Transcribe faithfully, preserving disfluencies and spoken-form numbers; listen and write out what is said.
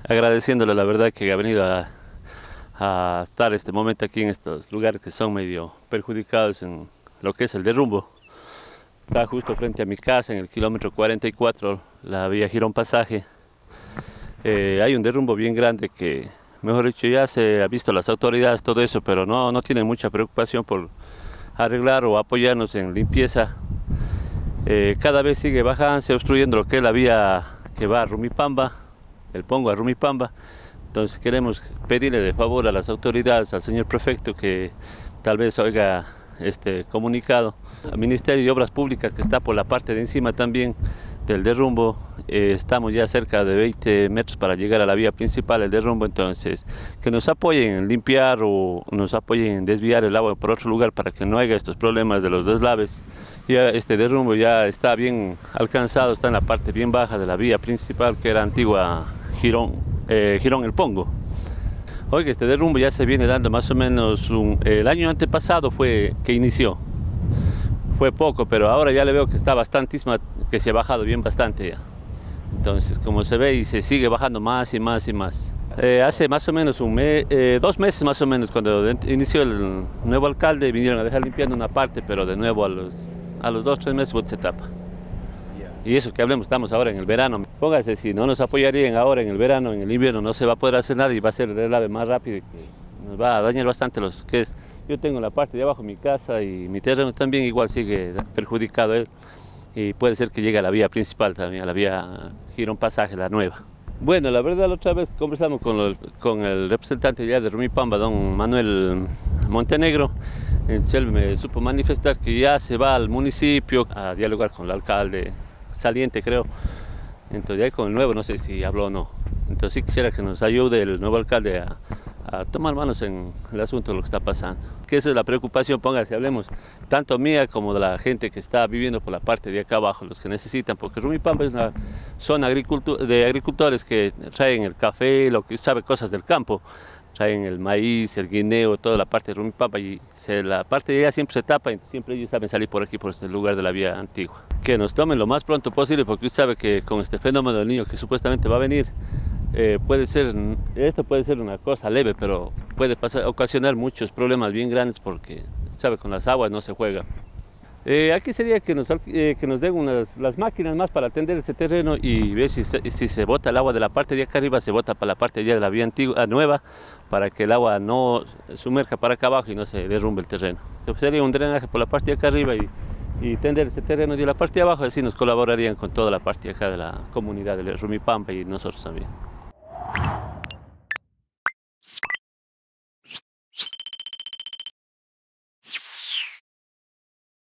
agradeciéndole la verdad que ha venido a, a estar este momento aquí en estos lugares que son medio perjudicados en lo que es el derrumbo. Está justo frente a mi casa, en el kilómetro cuarenta y cuatro, la vía Girón Pasaje. Eh, hay un derrumbo bien grande que, mejor dicho, ya se ha visto las autoridades, todo eso, pero no, no tienen mucha preocupación por arreglar o apoyarnos en limpieza. Eh, cada vez sigue bajándose, obstruyendo lo que es la vía que va a Rumipamba, el Pongo a Rumipamba. Entonces queremos pedirle de favor a las autoridades, al señor prefecto, que tal vez oiga este comunicado, al Ministerio de Obras Públicas, que está por la parte de encima también del derrumbo. Eh, estamos ya cerca de veinte metros para llegar a la vía principal del derrumbo, entonces que nos apoyen en limpiar o nos apoyen en desviar el agua por otro lugar para que no haya estos problemas de los deslaves. Ya este derrumbo ya está bien alcanzado, está en la parte bien baja de la vía principal, que era antigua Girón, eh, Girón El Pongo. Oiga, este derrumbo ya se viene dando más o menos un, el año antepasado fue que inició. Fue poco, pero ahora ya le veo que está bastantísima, que se ha bajado bien bastante ya. Entonces, como se ve, y se sigue bajando más y más y más. Eh, hace más o menos un mes, eh, dos meses más o menos, cuando inició el nuevo alcalde, vinieron a dejar limpiando una parte, pero de nuevo a los, a los dos, tres meses se tapa. Y eso que hablemos, estamos ahora en el verano. Póngase, si no nos apoyarían ahora en el verano, en el invierno no se va a poder hacer nada y va a ser el deslave más rápido, que nos va a dañar bastante los que es. Yo tengo la parte de abajo, mi casa y mi terreno también igual sigue perjudicado él. Y puede ser que llegue a la vía principal también, a la vía Girón Pasaje, la nueva. Bueno, la verdad, la otra vez conversamos con, lo, con el representante ya de Rumipamba, don Manuel Montenegro. Entonces él me supo manifestar que ya se va al municipio a dialogar con el alcalde saliente, creo. Entonces ya con el nuevo no sé si habló o no. Entonces sí quisiera que nos ayude el nuevo alcalde a, a tomar manos en el asunto de lo que está pasando. Que esa es la preocupación, póngase, hablemos, tanto mía como de la gente que está viviendo por la parte de acá abajo, los que necesitan, porque Rumipamba es una zona de agricultores que traen el café, lo que sabe, cosas del campo, traen el maíz, el guineo, toda la parte de Rumipamba, y se, la parte de allá siempre se tapa, y siempre ellos saben salir por aquí, por este lugar de la vía antigua. Que nos tomen lo más pronto posible, porque usted sabe que con este fenómeno del Niño que supuestamente va a venir, Eh, puede ser, esto puede ser una cosa leve, pero puede pasar, ocasionar muchos problemas bien grandes, porque, sabe, con las aguas no se juega. Eh, aquí sería que nos, eh, que nos den unas, las máquinas más para atender ese terreno y ver si se, si se bota el agua de la parte de acá arriba, se bota para la parte de, allá de la vía antigua, nueva, para que el agua no sumerja para acá abajo y no se derrumbe el terreno. Sería un drenaje por la parte de acá arriba y, y tender ese terreno de la parte de abajo, así nos colaborarían con toda la parte de acá de la comunidad de Rumipamba y nosotros también.